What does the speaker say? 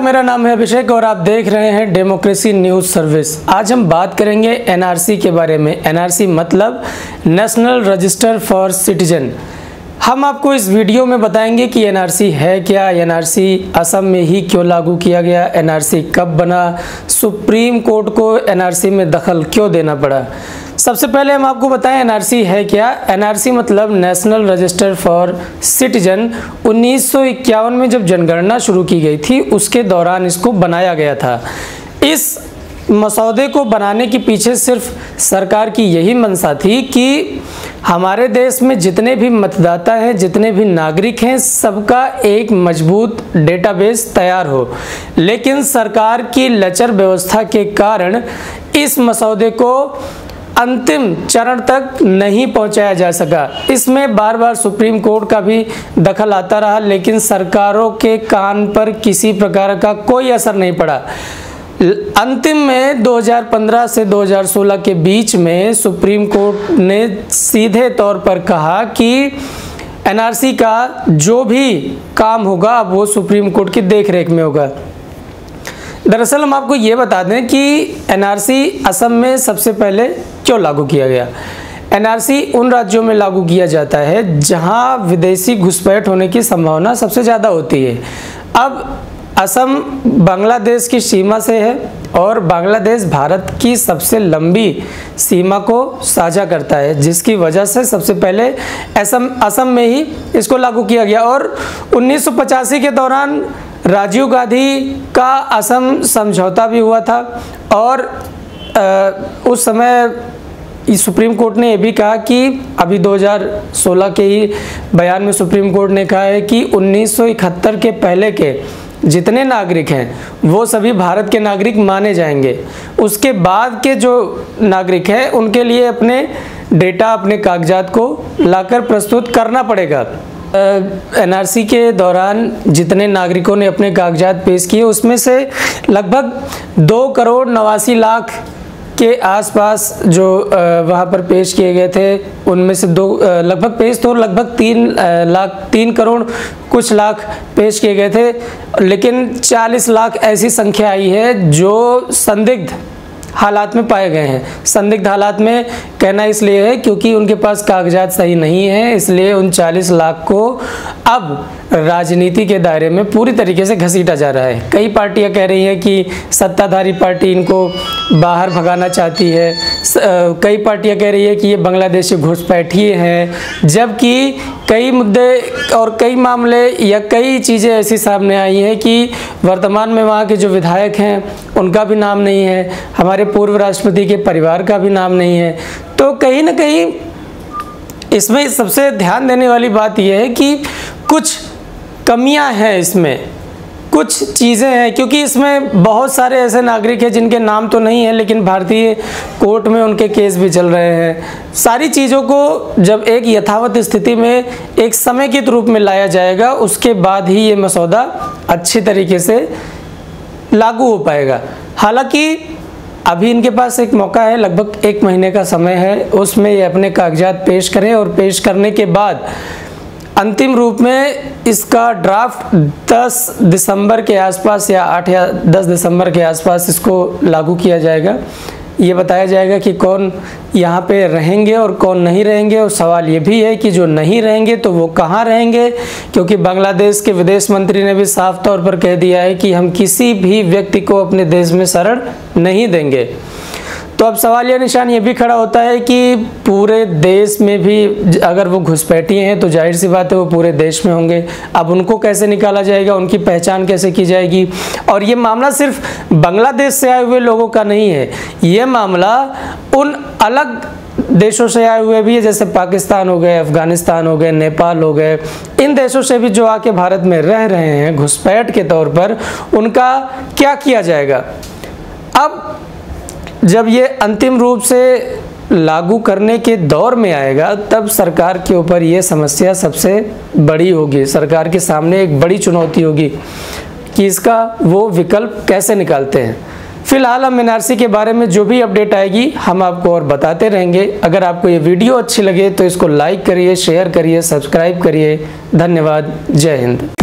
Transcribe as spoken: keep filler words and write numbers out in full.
मेरा नाम है अभिषेक और आप देख रहे हैं डेमोक्रेसी न्यूज़ सर्विस। आज हम बात करेंगे एनआरसी के बारे में। एनआरसी मतलब नेशनल रजिस्टर फॉर सिटीजन। हम आपको इस वीडियो में बताएंगे कि एनआरसी है क्या, एनआरसी असम में ही क्यों लागू किया गया, एनआरसी कब बना, सुप्रीम कोर्ट को एनआरसी में दखल क्यों देना पड़ा। सबसे पहले हम आपको बताएं एनआरसी है क्या। एनआरसी मतलब नेशनल रजिस्टर फॉर सिटीजन। उन्नीस सौ इक्यावन में जब जनगणना शुरू की गई थी उसके दौरान इसको बनाया गया था। इस मसौदे को बनाने के पीछे सिर्फ सरकार की यही मंशा थी कि हमारे देश में जितने भी मतदाता हैं, जितने भी नागरिक हैं, सबका एक मजबूत डेटाबेस तैयार हो। लेकिन सरकार की लचर व्यवस्था के कारण इस मसौदे को अंतिम चरण तक नहीं पहुंचाया जा सका। इसमें बार बार सुप्रीम कोर्ट का भी दखल आता रहा, लेकिन सरकारों के कान पर किसी प्रकार का कोई असर नहीं पड़ा। अंतिम में दो हज़ार पंद्रह से दो हज़ार सोलह के बीच में सुप्रीम कोर्ट ने सीधे तौर पर कहा कि एनआरसी का जो भी काम होगा अब वो सुप्रीम कोर्ट की देखरेख में होगा। दरअसल हम आपको ये बता दें कि एनआरसी असम में सबसे पहले क्यों लागू किया गया। एनआरसी उन राज्यों में लागू किया जाता है जहां विदेशी घुसपैठ होने की संभावना सबसे ज़्यादा होती है। अब असम बांग्लादेश की सीमा से है और बांग्लादेश भारत की सबसे लंबी सीमा को साझा करता है, जिसकी वजह से सबसे पहले असम असम में ही इसको लागू किया गया। और उन्नीस सौ पचासी के दौरान राजीव गांधी का असम समझौता भी हुआ था और आ, उस समय सुप्रीम कोर्ट ने यह भी कहा कि अभी दो हज़ार सोलह के ही बयान में सुप्रीम कोर्ट ने कहा है कि उन्नीस सौ इकहत्तर के पहले के जितने नागरिक हैं वो सभी भारत के नागरिक माने जाएंगे। उसके बाद के जो नागरिक हैं उनके लिए अपने डेटा, अपने कागजात को लाकर प्रस्तुत करना पड़ेगा। एनआरसी के दौरान जितने नागरिकों ने अपने कागजात पेश किए उसमें से लगभग दो करोड़ नवासी लाख के आसपास जो वहाँ पर पेश किए गए थे, उनमें से दो लगभग पेश तो लगभग तीन लाख तीन करोड़ कुछ लाख पेश किए गए थे, लेकिन चालीस लाख ऐसी संख्या आई है जो संदिग्ध हालात में पाए गए हैं। संदिग्ध हालात में कहना इसलिए है क्योंकि उनके पास कागजात सही नहीं है, इसलिए उन चालीस लाख को अब राजनीति के दायरे में पूरी तरीके से घसीटा जा रहा है। कई पार्टियां कह रही हैं कि सत्ताधारी पार्टी इनको बाहर भगाना चाहती है, कई पार्टियां कह रही है कि ये बांग्लादेशी घुसपैठिए हैं, जबकि कई मुद्दे और कई मामले या कई चीज़ें ऐसी सामने आई हैं कि वर्तमान में वहाँ के जो विधायक हैं उनका भी नाम नहीं है, हमारे पूर्व राष्ट्रपति के परिवार का भी नाम नहीं है। तो कहीं ना कहीं इसमें सबसे ध्यान देने वाली बात यह है कि कुछ कमियां हैं, इसमें कुछ चीज़ें हैं, क्योंकि इसमें बहुत सारे ऐसे नागरिक हैं जिनके नाम तो नहीं है लेकिन भारतीय कोर्ट में उनके केस भी चल रहे हैं। सारी चीज़ों को जब एक यथावत स्थिति में एक समेकित रूप में लाया जाएगा उसके बाद ही ये मसौदा अच्छी तरीके से लागू हो पाएगा। हालांकि अभी इनके पास एक मौका है, लगभग एक महीने का समय है, उसमें ये अपने कागजात पेश करें और पेश करने के बाद अंतिम रूप में इसका ड्राफ्ट दस दिसंबर के आसपास या आठ या दस दिसंबर के आसपास इसको लागू किया जाएगा। ये बताया जाएगा कि कौन यहाँ पे रहेंगे और कौन नहीं रहेंगे। और सवाल ये भी है कि जो नहीं रहेंगे तो वो कहाँ रहेंगे, क्योंकि बांग्लादेश के विदेश मंत्री ने भी साफ तौर पर कह दिया है कि हम किसी भी व्यक्ति को अपने देश में शरण नहीं देंगे। तो अब सवाल यह निशान ये भी खड़ा होता है कि पूरे देश में भी अगर वो घुसपैठिए हैं तो जाहिर सी बात है वो पूरे देश में होंगे। अब उनको कैसे निकाला जाएगा, उनकी पहचान कैसे की जाएगी। और ये मामला सिर्फ बांग्लादेश से आए हुए लोगों का नहीं है, ये मामला उन अलग देशों से आए हुए भी है, जैसे पाकिस्तान हो गए, अफगानिस्तान हो गए, नेपाल हो गए। इन देशों से भी जो आके भारत में रह रहे हैं घुसपैठ के तौर पर, उनका क्या किया जाएगा। अब जब ये अंतिम रूप से लागू करने के दौर में आएगा तब सरकार के ऊपर ये समस्या सबसे बड़ी होगी, सरकार के सामने एक बड़ी चुनौती होगी कि इसका वो विकल्प कैसे निकालते हैं। फिलहाल हम एनआरसी के बारे में जो भी अपडेट आएगी हम आपको और बताते रहेंगे। अगर आपको ये वीडियो अच्छी लगे तो इसको लाइक करिए, शेयर करिए, सब्सक्राइब करिए। धन्यवाद। जय हिंद।